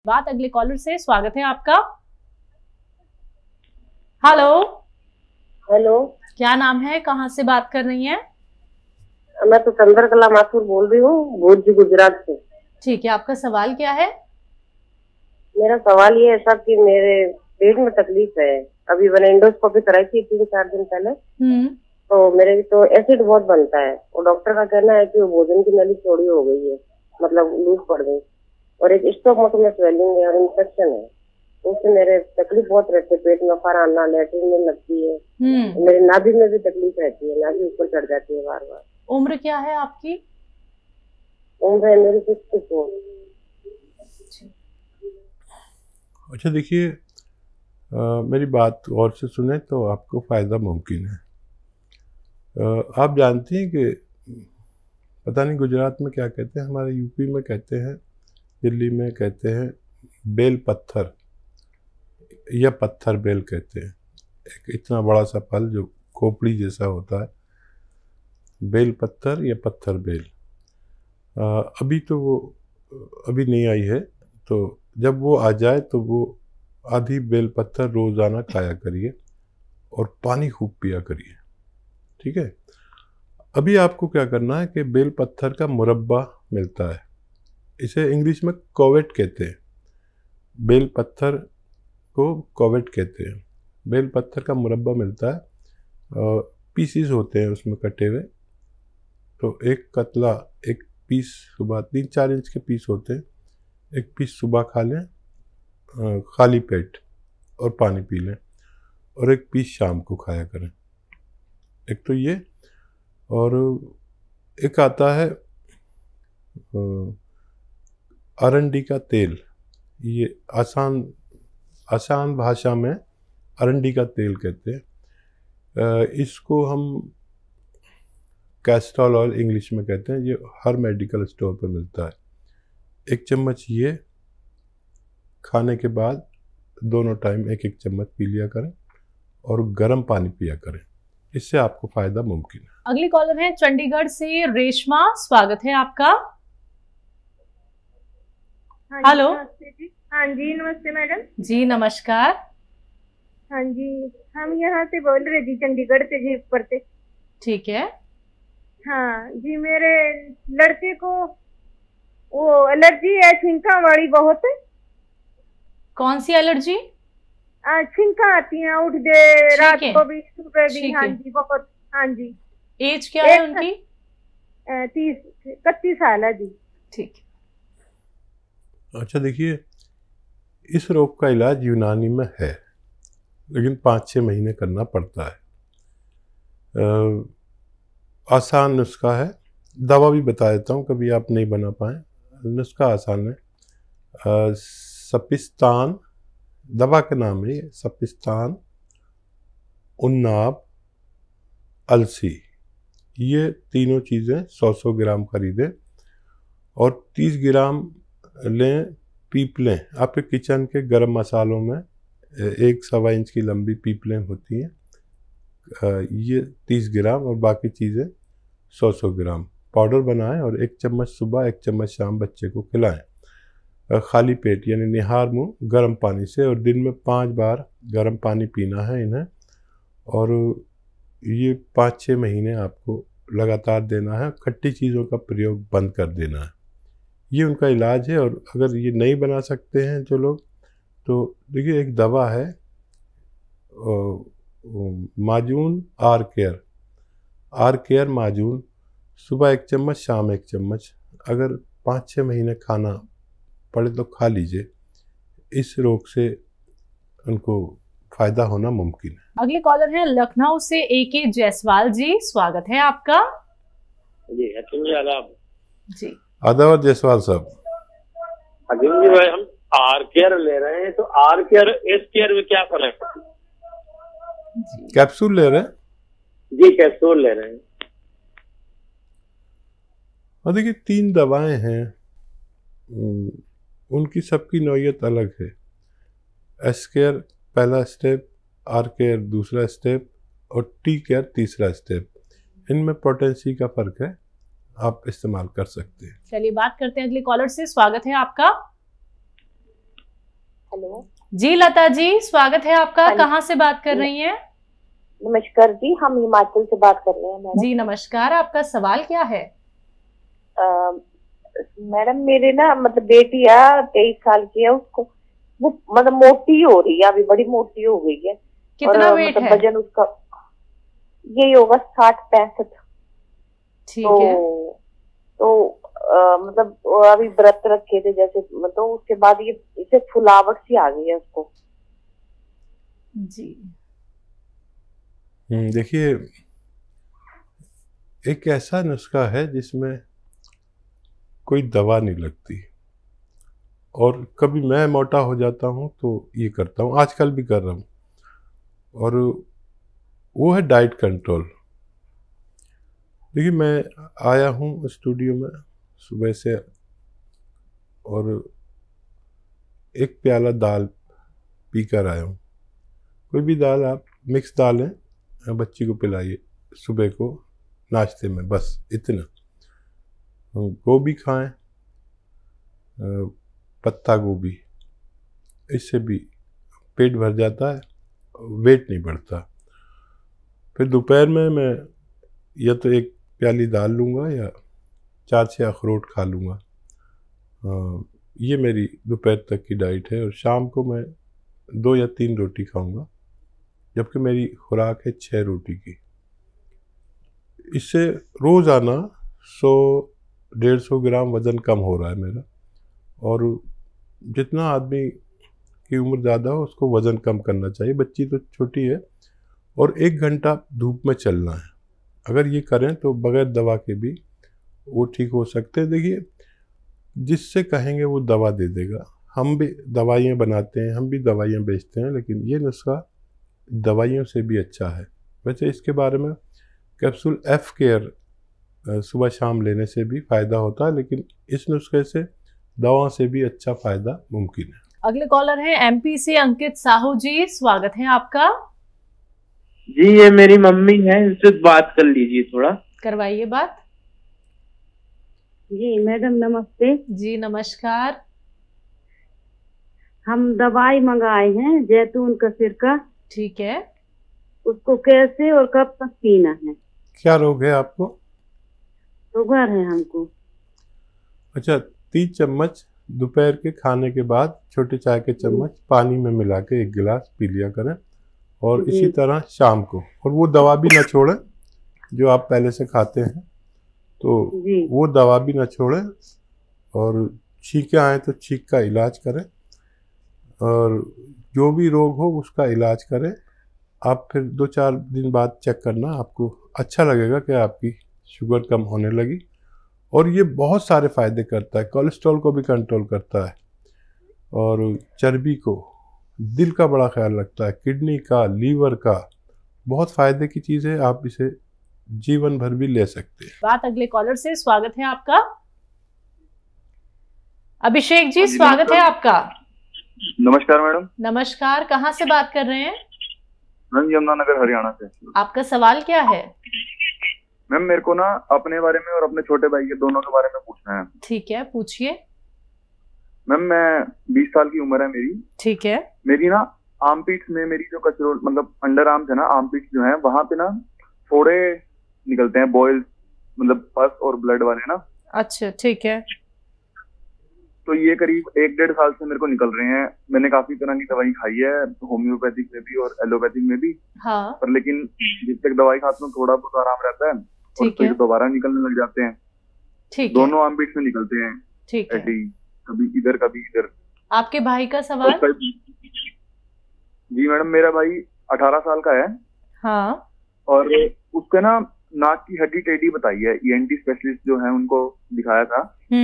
बात अगले कॉलर से। स्वागत है आपका। हेलो। हेलो, क्या नाम है, कहाँ से बात कर रही हैं? मैं तो चंद्रकला माथुर बोल रही हूँ, भुज गुजरात से। ठीक है, आपका सवाल क्या है? मेरा सवाल ये है साहब कि मेरे पेट में तकलीफ है। अभी मैंने एंडोस्कोपी कराई थी 3-4 दिन पहले। तो मेरे तो एसिड बहुत बनता है और डॉक्टर का कहना है कि वो भोजन की नली चौड़ी हो गई है, मतलब लूज पड़ गई, और एक स्टोमक में स्वेलिंग है और इन्फेक्शन है। तो उससे मेरे तकलीफ बहुत रहती है, पेट में फर आना, लेटरिन में लगती है, मेरी नाभि में भी तकलीफ रहती है, नाभि ऊपर चढ़ जाती है बार बार। उम्र क्या है आपकी? उम्र है मेरी 64। अच्छा देखिए, मेरी बात गौर से सुने तो आपको फ़ायदा मुमकिन है। आप जानते हैं कि पता नहीं गुजरात में क्या कहते हैं, हमारे यूपी में कहते हैं, दिल्ली में कहते हैं बेल पत्थर या पत्थर बेल कहते हैं। एक इतना बड़ा सा फल जो खोपड़ी जैसा होता है, बेल पत्थर या पत्थर बेल। अभी तो वो अभी नहीं आई है, तो जब वो आ जाए तो वो आधी बेल पत्थर रोज़ाना खाया करिए और पानी खूब पिया करिए, ठीक है। अभी आपको क्या करना है कि बेल पत्थर का मुरब्बा मिलता है, इसे इंग्लिश में कोवेट कहते हैं। बेल पत्थर को कोवेट कहते हैं। बेल पत्थर का मुरब्बा मिलता है, पीसीज होते हैं उसमें कटे हुए। तो एक कतला, एक पीस सुबह, 3-4 इंच के पीस होते हैं, एक पीस सुबह खा लें खाली पेट और पानी पी लें, और एक पीस शाम को खाया करें। एक तो ये, और एक आता है अरंडी का तेल। ये आसान भाषा में अरंडी का तेल कहते हैं। इसको हम कैस्ट्रॉल ऑयल इंग्लिश में कहते हैं। ये हर मेडिकल स्टोर पर मिलता है। 1 चम्मच ये खाने के बाद दोनों टाइम 1-1 चम्मच पी लिया करें और गर्म पानी पिया करें, इससे आपको फायदा मुमकिन है। अगली कॉलर है चंडीगढ़ से रेशमा। स्वागत है आपका। हेलो। हाँ जी, नमस्ते मैडम जी नमस्कार। हाँ जी, हम यहाँ से बोल रहे जी, चंडीगढ़ से जी, ऊपर से। ठीक है। हाँ जी, मेरे लड़के को वो एलर्जी है, छिंका वाली बहुत है। कौन सी एलर्जी? छिंका आती है, उठ दे रात को भी, सुबह भी। हाँ जी, बहुत। हाँ जी। एज क्या है उनकी? 31 साल है जी। ठीक। अच्छा देखिए, इस रोग का इलाज यूनानी में है, लेकिन 5-6 महीने करना पड़ता है। आसान नुस्खा है, दवा भी बता देता हूँ, कभी आप नहीं बना पाए। नुस्खा आसान है। सपिस्तान दवा का नाम है, ये सपिस्तान, उन्नाब, अलसी, ये तीनों चीज़ें 100-100 ग्राम खरीदें और 30 ग्राम लें पीपलें। आपके किचन के गरम मसालों में 1-1.25 इंच की लंबी पीपलें होती हैं, ये 30 ग्राम, और बाकी चीज़ें 100-100 ग्राम पाउडर बनाएं और 1 चम्मच सुबह 1 चम्मच शाम बच्चे को खिलाएं, खाली पेट यानी निहार मुंह गर्म पानी से, और दिन में 5 बार गर्म पानी पीना है इन्हें। और ये 5-6 महीने आपको लगातार देना है। खट्टी चीज़ों का प्रयोग बंद कर देना है। ये उनका इलाज है। और अगर ये नहीं बना सकते हैं जो लोग, तो देखिए एक दवा है माजून आर केयर माजून, सुबह 1 चम्मच शाम 1 चम्मच, अगर 5-6 महीने खाना पड़े तो खा लीजिए। इस रोग से उनको फायदा होना मुमकिन है। अगले कॉलर है लखनऊ से AK जायसवाल जी। स्वागत है आपका। जी आदाब। जी आदाब जायसवाल साहब। अजीम जी भाई, हम आर केयर ले रहे हैं, तो आर केयर एस केयर में क्या फर्क है? कैप्सूल ले रहे हैं? जी कैप्सूल ले रहे हैं। और देखिए 3 दवाएं हैं, उनकी सबकी नौयत अलग है। एस केयर पहला स्टेप, आर केयर दूसरा स्टेप, और टी केयर तीसरा स्टेप। इनमें पोटेंसी का फर्क है, आप इस्तेमाल कर सकते हैं। चलिए बात करते हैं अगले कॉलर से। स्वागत है आपका। हेलो जी लता जी, स्वागत है आपका। हाँ जी। कहाँ से बात कर रही हैं? नमस्कार जी, हम हिमाचल से बात कर रहे हैं मैडम। जी नमस्कार, आपका सवाल क्या है? मैडम मेरे ना मतलब बेटी है 23 साल की है, उसको वो मतलब मोटी हो रही है, अभी बड़ी मोटी हो गई है। कितना और वेट मतलब है? वजन उसका यही होगा 60-65। ठीक है। तो मतलब वो अभी व्रत रखे थे जैसे, तो उसके बाद ये इसे फुलावट सी आ गई है उसको। जी देखिए, एक ऐसा नुस्खा है जिसमें कोई दवा नहीं लगती, और कभी मैं मोटा हो जाता हूँ तो ये करता हूँ, आजकल भी कर रहा हूँ, और वो है डाइट कंट्रोल। देखिए, मैं आया हूँ स्टूडियो में सुबह से, और एक प्याला दाल पी कर आया हूँ। कोई भी दाल, आप मिक्स दाल है, बच्ची को पिलाइए सुबह को नाश्ते में, बस इतना। गोभी खाएं, पत्ता गोभी, इससे भी पेट भर जाता है, वेट नहीं बढ़ता। फिर दोपहर में मैं या तो एक प्याली दाल लूँगा या 4-6 अखरोट खा लूँगा। ये मेरी दोपहर तक की डाइट है, और शाम को मैं 2 या 3 रोटी खाऊंगा, जबकि मेरी खुराक है 6 रोटी की। इससे रोज़ाना 100-150 ग्राम वज़न कम हो रहा है मेरा। और जितना आदमी की उम्र ज़्यादा हो उसको वज़न कम करना चाहिए, बच्ची तो छोटी है, और 1 घंटा धूप में चलना है। अगर ये करें तो बगैर दवा के भी वो ठीक हो सकते हैं। देखिए, जिससे कहेंगे वो दवा दे देगा। हम भी दवाइयाँ बनाते हैं, हम भी दवाइयाँ बेचते हैं, लेकिन ये नुस्खा दवाइयों से भी अच्छा है। वैसे इसके बारे में कैप्सूल एफ केयर सुबह शाम लेने से भी फ़ायदा होता है, लेकिन इस नुस्खे से दवा से भी अच्छा फ़ायदा मुमकिन है। अगले कॉलर हैं एमपी से अंकित साहू जी, स्वागत है आपका। जी, ये मेरी मम्मी है, इनसे बात कर लीजिए थोड़ा। करवाइए बात। जी मैडम नमस्ते। जी नमस्कार। हम दवाई मंगाए हैं जैतून का सिरका। ठीक है। उसको कैसे और कब तक पीना है? क्या रोग है आपको? शुगर है हमको। अच्छा, 30 चम्मच दोपहर के खाने के बाद छोटे चाय के चम्मच पानी में मिला के 1 गिलास पी लिया करें, और इसी तरह शाम को। और वो दवा भी ना छोड़ें जो आप पहले से खाते हैं, तो वो दवा भी ना छोड़ें। और छींकें आए तो छींक का इलाज करें, और जो भी रोग हो उसका इलाज करें। आप फिर 2-4 दिन बाद चेक करना, आपको अच्छा लगेगा कि आपकी शुगर कम होने लगी। और ये बहुत सारे फ़ायदे करता है, कोलेस्ट्रॉल को भी कंट्रोल करता है, और चर्बी को, दिल का बड़ा ख्याल रखता है, किडनी का, लीवर का, बहुत फ़ायदे की चीज़ है। आप इसे जीवन भर भी ले सकते हैं। बात अगले कॉलर से, स्वागत है आपका। अभिषेक जी, स्वागत है आपका। नमस्कार मैडम। नमस्कार, कहाँ से बात कर रहे हैं? मैम यमुनानगर हरियाणा से। आपका सवाल क्या है? मैम मेरे को ना अपने बारे में और अपने छोटे भाई के दोनों के बारे में पूछना है। ठीक है, पूछिए। मैम मैं 20 साल की उम्र है मेरी। ठीक है। मेरी ना आर्मपिट्स में, मेरी जो कचरोल मतलब अंडर आर्म्स है ना, आर्मपिट्स जो है वहां पे ना फोड़े निकलते हैं, बॉयल्स, मतलब पस और ब्लड वाले ना। अच्छा, ठीक है। तो ये करीब 1-1.5 साल से मेरे को निकल रहे हैं। मैंने काफी तरह की दवाई खाई है, होम्योपैथिक में भी और एलोपैथिक में भी। हाँ। पर लेकिन जिस तक दवाई खाता हूँ थोड़ा बहुत आराम रहता है, और फिर दोबारा निकलने लग जाते हैं। ठीक है। दोनों आर्मपिट्स में निकलते हैं। ठीक है। कभी इधर कभी इधर। आपके भाई का सवाल? जी मैडम, मेरा भाई 18 साल का है। हाँ। और उसके ना नाक की हड्डी टेढ़ी बताई है, ईएनटी स्पेशलिस्ट जो है उनको दिखाया था।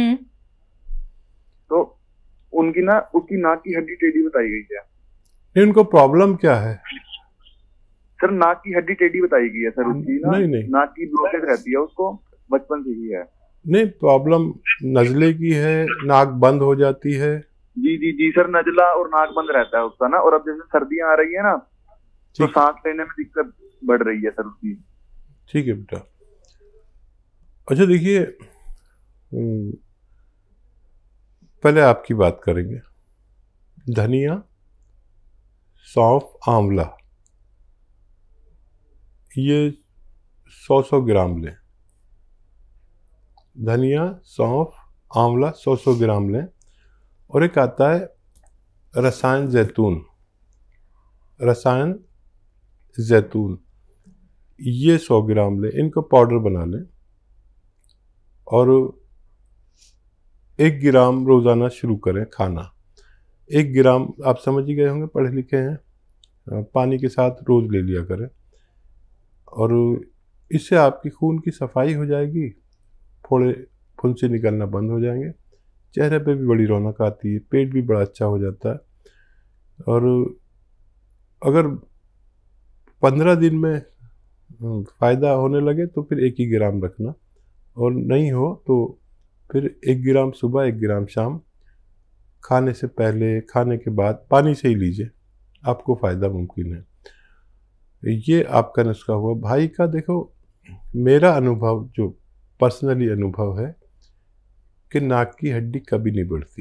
तो उनकी ना उसकी नाक की हड्डी टेढ़ी बताई गई है। नहीं, उनको प्रॉब्लम क्या है? सर नाक की हड्डी टेढ़ी बताई गई है सर उसकी ना। नहीं। नाक की ब्लॉकेज रहती है उसको, बचपन से ही है। नहीं, प्रॉब्लम नजले की है, नाक बंद हो जाती है। जी सर, नजला और नाक बंद रहता है उसका ना। और अब जैसे सर्दियां आ रही है ना, तो सांस लेने में दिक्कत बढ़ रही है सर उसकी। ठीक है बेटा। अच्छा देखिए, पहले आपकी बात करेंगे। धनिया सौंफ, आंवला, ये 100-100 ग्राम लें। धनिया, सौंफ, आंवला 100-100 ग्राम लें। और एक आता है रसायन जैतून, ये 100 ग्राम लें। इनको पाउडर बना लें और 1 ग्राम रोज़ाना शुरू करें खाना। 1 ग्राम आप समझ ही गए होंगे, पढ़े लिखे हैं। पानी के साथ रोज़ ले लिया करें और इससे आपकी खून की सफाई हो जाएगी, फोड़े फुंसी निकलना बंद हो जाएंगे, चेहरे पे भी बड़ी रौनक आती है, पेट भी बड़ा अच्छा हो जाता है। और अगर 15 दिन में फ़ायदा होने लगे तो फिर 1 ही ग्राम रखना, और नहीं हो तो फिर 1 ग्राम सुबह, 1 ग्राम शाम, खाने से पहले, खाने के बाद पानी से ही लीजिए, आपको फ़ायदा मुमकिन है। ये आपका नुस्खा हुआ। भाई का देखो, मेरा अनुभव जो पर्सनली अनुभव है कि नाक की हड्डी कभी नहीं बढ़ती,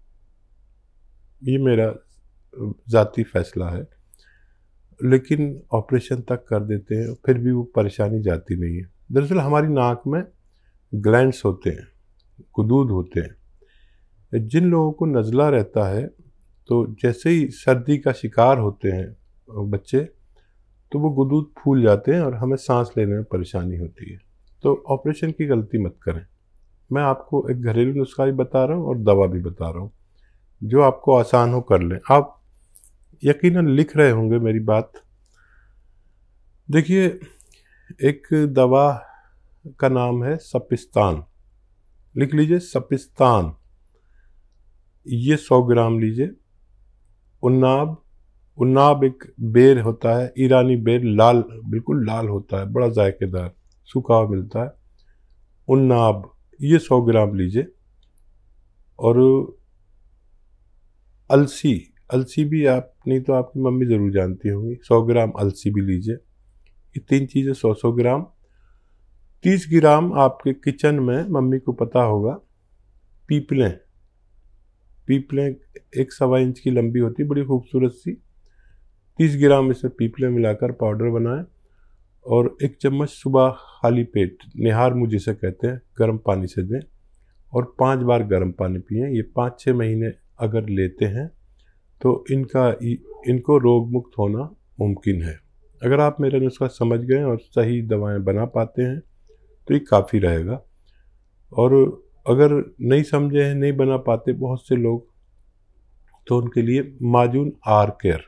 ये मेरा ज़ाती फैसला है। लेकिन ऑपरेशन तक कर देते हैं, फिर भी वो परेशानी जाती नहीं है। दरअसल हमारी नाक में ग्लैंड्स होते हैं, गुदूद होते हैं। जिन लोगों को नज़ला रहता है, तो जैसे ही सर्दी का शिकार होते हैं बच्चे, तो वो गुदूद फूल जाते हैं और हमें सांस लेने में परेशानी होती है। तो ऑपरेशन की गलती मत करें। मैं आपको एक घरेलू नुस्खा भी बता रहा हूँ और दवा भी बता रहा हूँ, जो आपको आसान हो कर लें। आप यकीनन लिख रहे होंगे मेरी बात। देखिए, एक दवा का नाम है सपिस्तान, लिख लीजिए सपिस्तान। ये 100 ग्राम लीजिए। उन्नाब एक बेर होता है, ईरानी बेर, लाल, बिल्कुल लाल होता है, बड़ा जायकेदार, सूखा हुआ मिलता है। उन्नाब, ये 100 ग्राम लीजिए। और अलसी भी आप नहीं तो आपकी मम्मी ज़रूर जानती होंगी, 100 ग्राम अलसी भी लीजिए। ये 3 चीज़ें 100-100 ग्राम। 30 ग्राम आपके किचन में, मम्मी को पता होगा, पीपलें 1 इंच की लंबी होती है, बड़ी खूबसूरत सी। 30 ग्राम इसमें पीपलें मिलाकर पाउडर बनाएं और 1 चम्मच सुबह खाली पेट, निहार मुँह जिसे कहते हैं, गर्म पानी से दें और 5 बार गर्म पानी पिएं। ये 5-6 महीने अगर लेते हैं तो इनको रोग मुक्त होना मुमकिन है। अगर आप मेरा नुस्खा समझ गए और सही दवाएं बना पाते हैं तो ये काफ़ी रहेगा। और अगर नहीं समझे हैं, नहीं बना पाते बहुत से लोग, तो उनके लिए माजून आर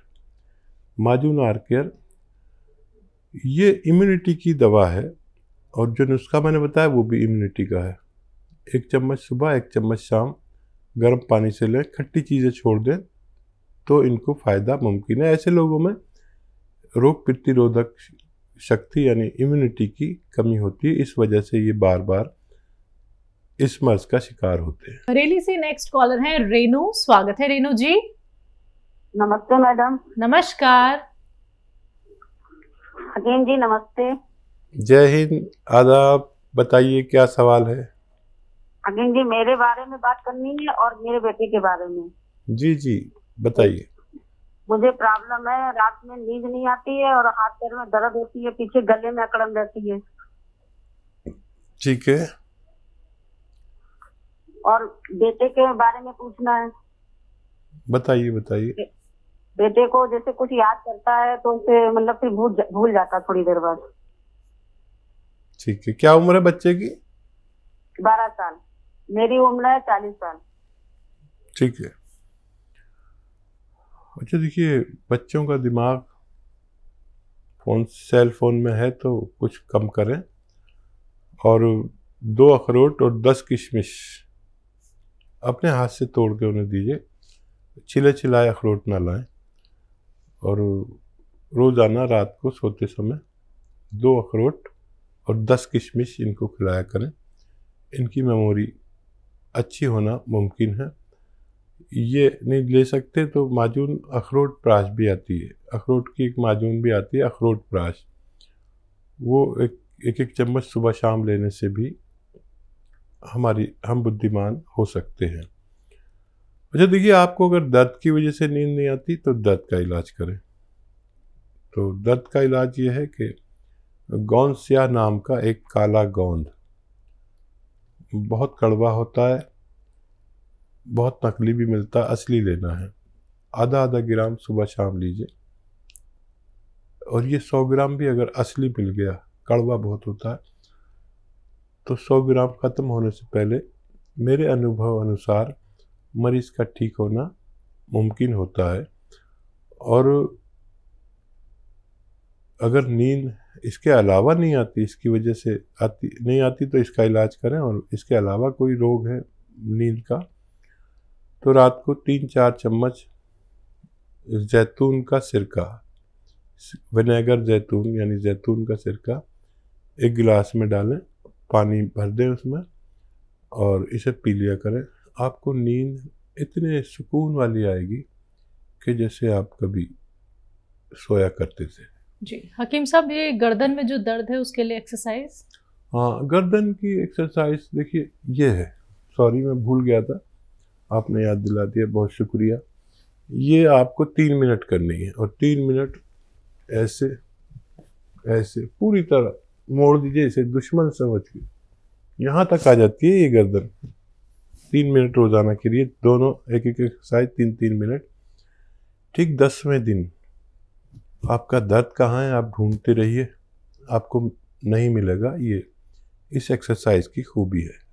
केयर ये इम्यूनिटी की दवा है, और जो नुस्खा मैंने बताया वो भी इम्यूनिटी का है। 1 चम्मच सुबह, 1 चम्मच शाम, गर्म पानी से लें, खट्टी चीज़ें छोड़ दें तो इनको फ़ायदा मुमकिन है। ऐसे लोगों में रोग प्रतिरोधक शक्ति यानी इम्यूनिटी की कमी होती है, इस वजह से ये बार बार इस मर्ज का शिकार होते हैं। बरेली से नेक्स्ट कॉलर है रेनू। स्वागत है रेनू जी। नमस्ते मैडम। नमस्कार। अगेन जी नमस्ते। जय हिंद, आदाब। बताइए क्या सवाल है? अगेन जी मेरे बारे में बात करनी है और मेरे बेटे के बारे में। जी बताइए। मुझे प्रॉब्लम है, रात में नींद नहीं आती है और हाथ पैर में दर्द होती है, पीछे गले में अकड़न रहती है। ठीक है। और बेटे के बारे में पूछना है। बताइए। बेटे को जैसे कुछ याद करता है तो उसे मतलब फिर भूल जाता थोड़ी देर बाद। ठीक है। क्या उम्र है बच्चे की? 12 साल। मेरी उम्र है 40 साल। ठीक है। अच्छा, देखिए, बच्चों का दिमाग सेल फोन में है तो कुछ कम करें, और 2 अखरोट और 10 किशमिश अपने हाथ से तोड़ के उन्हें दीजिए। छिलाए अखरोट ना लाएं। और रोज़ाना रात को सोते समय 2 अखरोट और 10 किशमिश इनको खिलाया करें। इनकी मेमोरी अच्छी होना मुमकिन है। ये नहीं ले सकते तो माजून अखरोट प्राश भी आती है, अखरोट की एक माजून भी आती है, अखरोट प्राश, वो एक चम्मच सुबह शाम लेने से भी हम बुद्धिमान हो सकते हैं। अच्छा, देखिए, आपको अगर दर्द की वजह से नींद नहीं आती तो दर्द का इलाज करें। तो दर्द का इलाज ये है कि गोंदसिया नाम का एक काला गोंद, बहुत कड़वा होता है, बहुत नकली भी मिलता है, असली लेना है। आधा आधा ग्राम सुबह शाम लीजिए। और ये 100 ग्राम भी अगर असली मिल गया, कड़वा बहुत होता है, तो 100 ग्राम ख़त्म होने से पहले मेरे अनुभव अनुसार मरीज़ का ठीक होना मुमकिन होता है। और अगर नींद इसके अलावा नहीं आती, इसकी वजह से नहीं आती तो इसका इलाज करें। और इसके अलावा कोई रोग है नींद का, तो रात को 3-4 चम्मच जैतून का सिरका, विनेगर जैतून यानी जैतून का सिरका 1 गिलास में डालें, पानी भर दें उसमें और इसे पी लिया करें। आपको नींद इतने सुकून वाली आएगी कि जैसे आप कभी सोया करते थे। जी हकीम साहब, ये गर्दन में जो दर्द है उसके लिए एक्सरसाइज? हाँ, गर्दन की एक्सरसाइज देखिए ये है, सॉरी मैं भूल गया था, आपने याद दिला दिया, बहुत शुक्रिया। ये आपको 3 मिनट करनी है और 3 मिनट ऐसे ऐसे पूरी तरह मोड़ दीजिए, इसे दुश्मन समझ के यहाँ तक आ जाती है ये गर्दन। 3 मिनट रोजाना के लिए, दोनों एक एक एक्सरसाइज 3-3 मिनट। ठीक 10वें दिन आपका दर्द कहाँ है आप ढूंढते रहिए, आपको नहीं मिलेगा। ये इस एक्सरसाइज की खूबी है।